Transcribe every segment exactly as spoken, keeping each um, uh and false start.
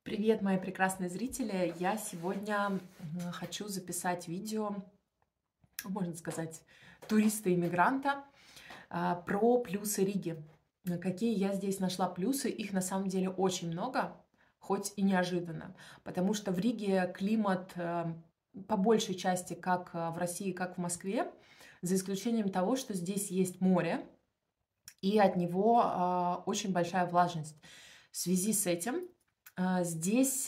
Привет, мои прекрасные зрители! Я сегодня хочу записать видео, можно сказать, туриста-иммигранта про плюсы Риги. Какие я здесь нашла плюсы? Их на самом деле очень много, хоть и неожиданно. Потому что в Риге климат по большей части как в России, как в Москве, за исключением того, что здесь есть море, и от него очень большая влажность. В связи с этим здесь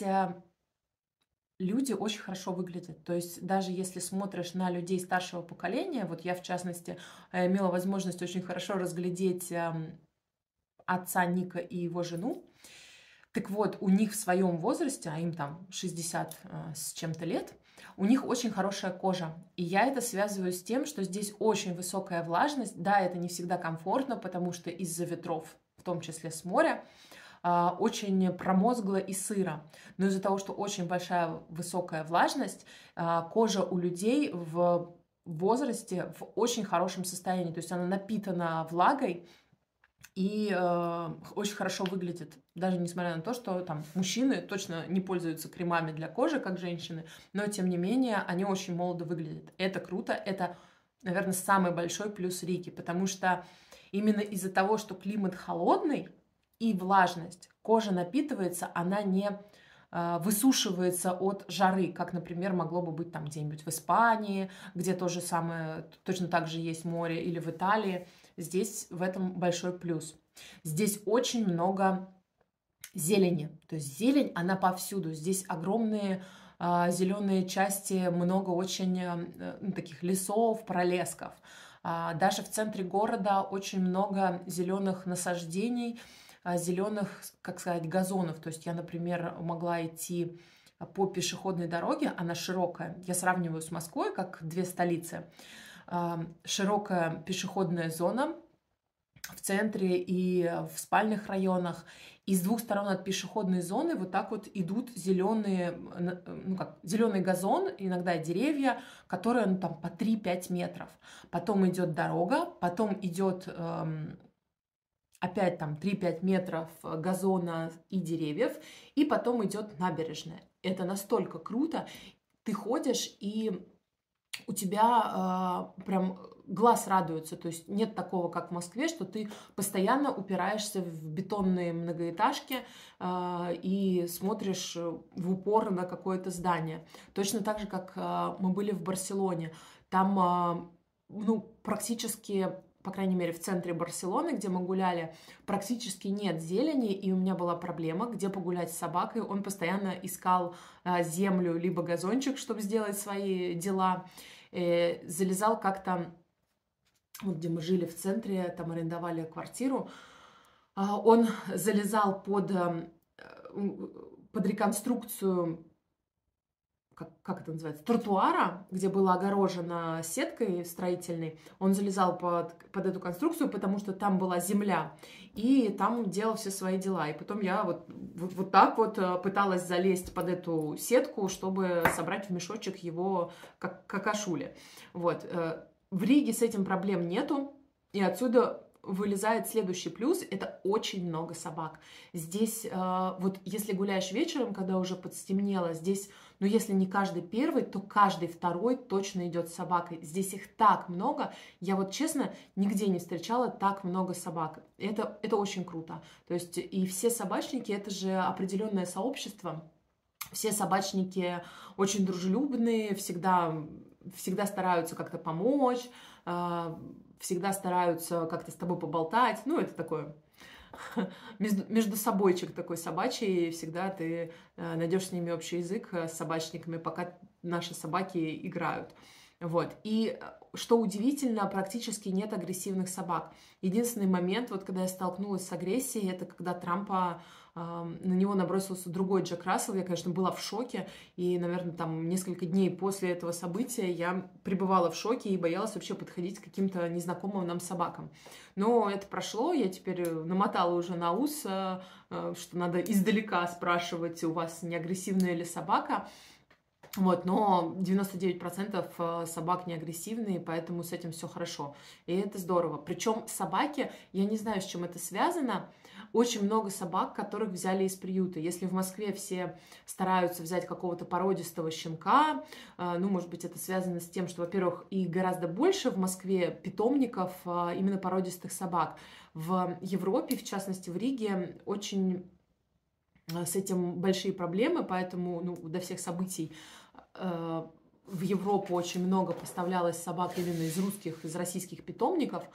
люди очень хорошо выглядят. То есть даже если смотришь на людей старшего поколения, вот я в частности имела возможность очень хорошо разглядеть отца Ника и его жену. Так вот, у них в своем возрасте, а им там шестьдесят с чем-то лет, у них очень хорошая кожа. И я это связываю с тем, что здесь очень высокая влажность. Да, это не всегда комфортно, потому что из-за ветров, в том числе с моря, очень промозгло и сыро. Но из-за того, что очень большая высокая влажность, кожа у людей в возрасте в очень хорошем состоянии. То есть она напитана влагой и э, очень хорошо выглядит. Даже несмотря на то, что там мужчины точно не пользуются кремами для кожи, как женщины, но тем не менее они очень молодо выглядят. Это круто, это, наверное, самый большой плюс Риги, потому что именно из-за того, что климат холодный и влажность, кожа напитывается, она не э, высушивается от жары, как, например, могло бы быть там где-нибудь в Испании, где то же самое, точно так же есть море, или в Италии. Здесь в этом большой плюс. Здесь очень много зелени. То есть зелень, она повсюду. Здесь огромные э, зеленые части, много очень э, таких лесов, пролесков. Э, даже в центре города очень много зеленых насаждений, э, зеленых, как сказать, газонов. То есть я, например, могла идти по пешеходной дороге, она широкая. Я сравниваю с Москвой, как две столицы. Широкая пешеходная зона в центре и в спальных районах. И с двух сторон от пешеходной зоны вот так вот идут зеленые, ну как, зеленый газон, иногда деревья, которые ну, там по три-пять метров. Потом идет дорога, потом идет эм, опять там три-пять метров газона и деревьев, и потом идет набережная. Это настолько круто. Ты ходишь, и у тебя э, прям глаз радуется. То есть нет такого, как в Москве, что ты постоянно упираешься в бетонные многоэтажки э, и смотришь в упор на какое-то здание. Точно так же, как э, мы были в Барселоне. Там э, ну, практически, по крайней мере, в центре Барселоны, где мы гуляли, практически нет зелени, и у меня была проблема, где погулять с собакой. Он постоянно искал а, землю, либо газончик, чтобы сделать свои дела. И залезал как-то, вот где мы жили в центре, там арендовали квартиру, а, он залезал под, под реконструкцию, Как, как это называется, тротуара, где было огорожено сеткой строительной. Он залезал под, под эту конструкцию, потому что там была земля, и там делал все свои дела. И потом я вот, вот, вот так вот пыталась залезть под эту сетку, чтобы собрать в мешочек его как какашули. Вот. В Риге с этим проблем нету, и отсюда вылезает следующий плюс – это очень много собак. Здесь, вот если гуляешь вечером, когда уже подстемнело, здесь, ну если не каждый первый, то каждый второй точно идет с собакой. Здесь их так много, я вот честно нигде не встречала так много собак. Это, это очень круто. То есть и все собачники – это же определенное сообщество. Все собачники очень дружелюбные, всегда, всегда стараются как-то помочь, всегда стараются как-то с тобой поболтать. Ну, это такое между, между собойчик такой собачий. Всегда ты найдешь с ними общий язык, с собачниками, пока наши собаки играют. Вот. И что удивительно, практически нет агрессивных собак. Единственный момент, вот когда я столкнулась с агрессией, это когда Трампа, э, на него набросился другой Джек Рассел. Я, конечно, была в шоке. И, наверное, там несколько дней после этого события я пребывала в шоке и боялась вообще подходить к каким-то незнакомым нам собакам. Но это прошло, я теперь намотала уже на ус, э, э, что надо издалека спрашивать, у вас не агрессивная ли собака. Вот, но девяносто девять процентов собак не агрессивные, поэтому с этим все хорошо. И это здорово. Причем собаки, я не знаю, с чем это связано, очень много собак, которых взяли из приюта. Если в Москве все стараются взять какого-то породистого щенка, ну, может быть, это связано с тем, что, во-первых, и гораздо больше в Москве питомников именно породистых собак. В Европе, в частности в Риге, очень с этим большие проблемы, поэтому ну, до всех событий э, в Европу очень много поставлялось собак именно из русских, из российских питомников.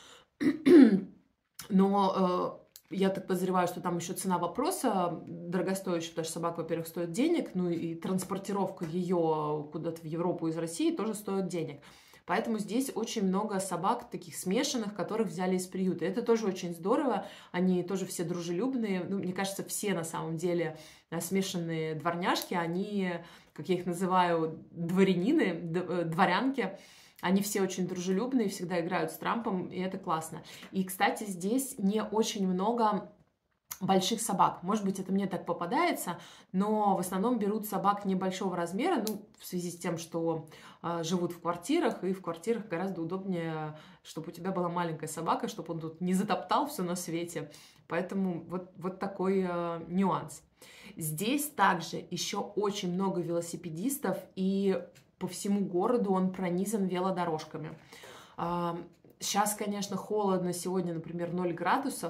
Но э, я так подозреваю, что там еще цена вопроса дорогостоящая, потому что собака, во-первых, стоит денег, ну и транспортировка ее куда-то в Европу из России тоже стоит денег. Поэтому здесь очень много собак таких смешанных, которых взяли из приюта. Это тоже очень здорово, они тоже все дружелюбные. Ну, мне кажется, все на самом деле смешанные дворняжки, они, как я их называю, дворянины, дворянки, они все очень дружелюбные, всегда играют с Трампом, и это классно. И, кстати, здесь не очень много больших собак. Может быть, это мне так попадается, но в основном берут собак небольшого размера, ну, в связи с тем, что э, живут в квартирах, и в квартирах гораздо удобнее, чтобы у тебя была маленькая собака, чтобы он тут не затоптал все на свете. Поэтому вот, вот такой э, нюанс. Здесь также еще очень много велосипедистов, и по всему городу он пронизан велодорожками. Э, сейчас, конечно, холодно, сегодня, например, ноль градусов,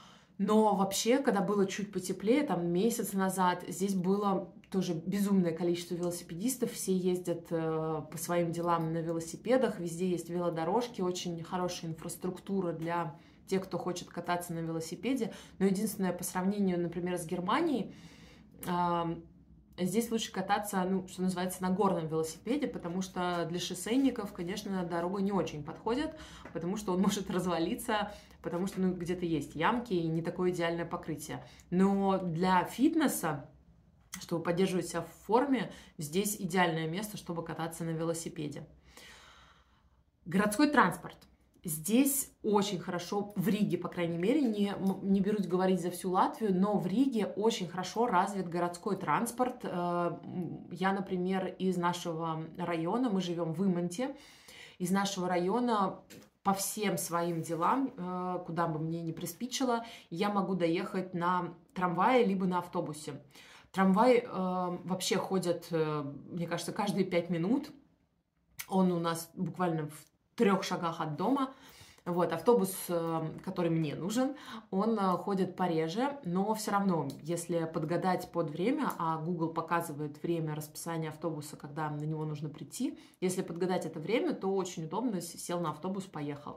но вообще, когда было чуть потеплее, там месяц назад, здесь было тоже безумное количество велосипедистов. Все ездят э, по своим делам на велосипедах, везде есть велодорожки, очень хорошая инфраструктура для тех, кто хочет кататься на велосипеде. Но единственное, по сравнению, например, с Германией, э, здесь лучше кататься, ну, что называется, на горном велосипеде, потому что для шоссейников, конечно, дорога не очень подходит, потому что он может развалиться, потому что ну, где-то есть ямки и не такое идеальное покрытие. Но для фитнеса, чтобы поддерживать себя в форме, здесь идеальное место, чтобы кататься на велосипеде. Городской транспорт. Здесь очень хорошо, в Риге, по крайней мере, не, не берусь говорить за всю Латвию, но в Риге очень хорошо развит городской транспорт. Я, например, из нашего района, мы живем в Иманте, из нашего района по всем своим делам, куда бы мне ни приспичило, я могу доехать на трамвае либо на автобусе. Трамвай вообще ходит, мне кажется, каждые пять минут. Он у нас буквально в трех шагах от дома. Вот, автобус, который мне нужен, он ходит пореже, но все равно, если подгадать под время, а Google показывает время расписания автобуса, когда на него нужно прийти, если подгадать это время, то очень удобно, сел на автобус, поехал.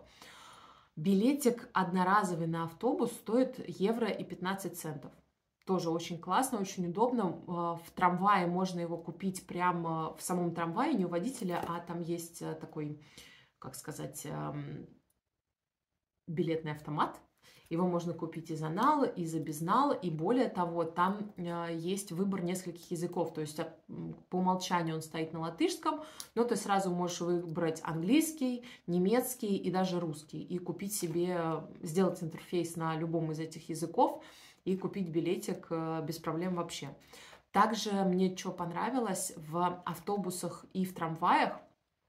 Билетик одноразовый на автобус стоит евро и пятнадцать центов. Тоже очень классно, очень удобно. В трамвае можно его купить прямо в самом трамвае, не у водителя, а там есть такой, как сказать, билетный автомат. Его можно купить и за нал, и за безнал, и более того, там есть выбор нескольких языков, то есть по умолчанию он стоит на латышском, но ты сразу можешь выбрать английский, немецкий и даже русский, и купить себе, сделать интерфейс на любом из этих языков и купить билетик без проблем вообще. Также мне что понравилось, в автобусах и в трамваях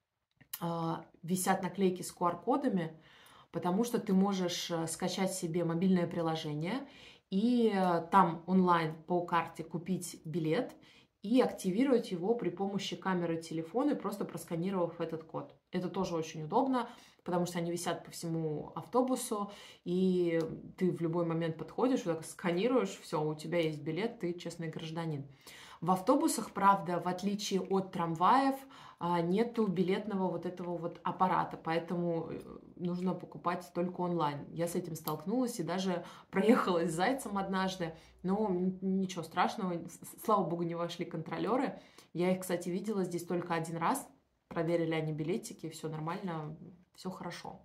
висят наклейки с ку ар кодами, потому что ты можешь скачать себе мобильное приложение и там онлайн по карте купить билет и активировать его при помощи камеры телефона, просто просканировав этот код. Это тоже очень удобно, потому что они висят по всему автобусу, и ты в любой момент подходишь, так сканируешь, все, у тебя есть билет, ты честный гражданин. В автобусах, правда, в отличие от трамваев, нету билетного вот этого вот аппарата, поэтому нужно покупать только онлайн. Я с этим столкнулась и даже проехалась с зайцем однажды, но ничего страшного, слава богу, не вошли контролеры. Я их, кстати, видела здесь только один раз, проверили они билетики, все нормально, все хорошо.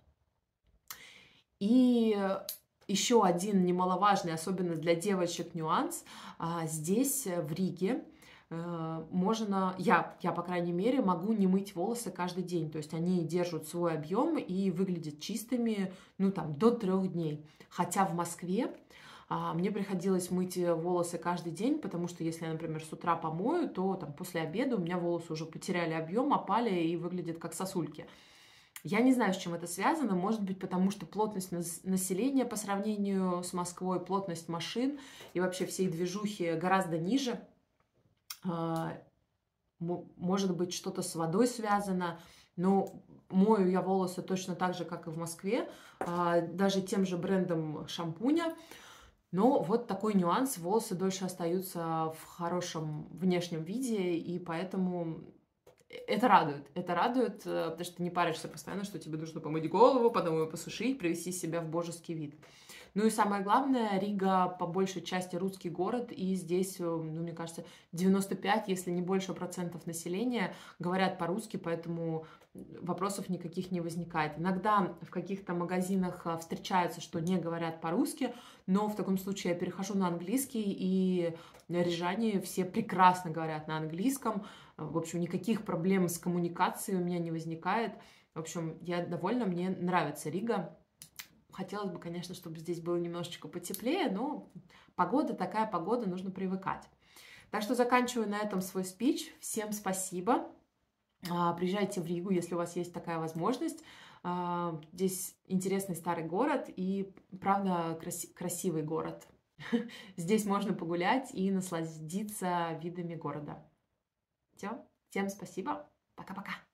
И еще один немаловажный, особенно для девочек, нюанс. Здесь, в Риге, можно, я, я, по крайней мере, могу не мыть волосы каждый день. То есть они держат свой объем и выглядят чистыми, ну, там, до трех дней. Хотя в Москве мне приходилось мыть волосы каждый день, потому что если я, например, с утра помою, то там, после обеда у меня волосы уже потеряли объем, опали и выглядят как сосульки. Я не знаю, с чем это связано. Может быть, потому что плотность населения по сравнению с Москвой, плотность машин и вообще всей движухи гораздо ниже. Может быть, что-то с водой связано. Но мою я волосы точно так же, как и в Москве, даже тем же брендом шампуня. Но вот такой нюанс: волосы дольше остаются в хорошем внешнем виде, и поэтому это радует. Это радует, потому что ты не паришься постоянно, что тебе нужно помыть голову, потом ее посушить, привести себя в божеский вид. Ну и самое главное, Рига по большей части русский город, и здесь, ну, мне кажется, девяносто пять, если не больше процентов населения говорят по-русски, поэтому вопросов никаких не возникает. Иногда в каких-то магазинах встречается, что не говорят по-русски, но в таком случае я перехожу на английский, и рижане все прекрасно говорят на английском. В общем, никаких проблем с коммуникацией у меня не возникает. В общем, я довольна, мне нравится Рига. Хотелось бы, конечно, чтобы здесь было немножечко потеплее, но погода такая, погода, нужно привыкать. Так что заканчиваю на этом свой спич. Всем спасибо. Приезжайте в Ригу, если у вас есть такая возможность. Здесь интересный старый город и, правда, красивый город. Здесь можно погулять и насладиться видами города. Все, всем спасибо. Пока-пока.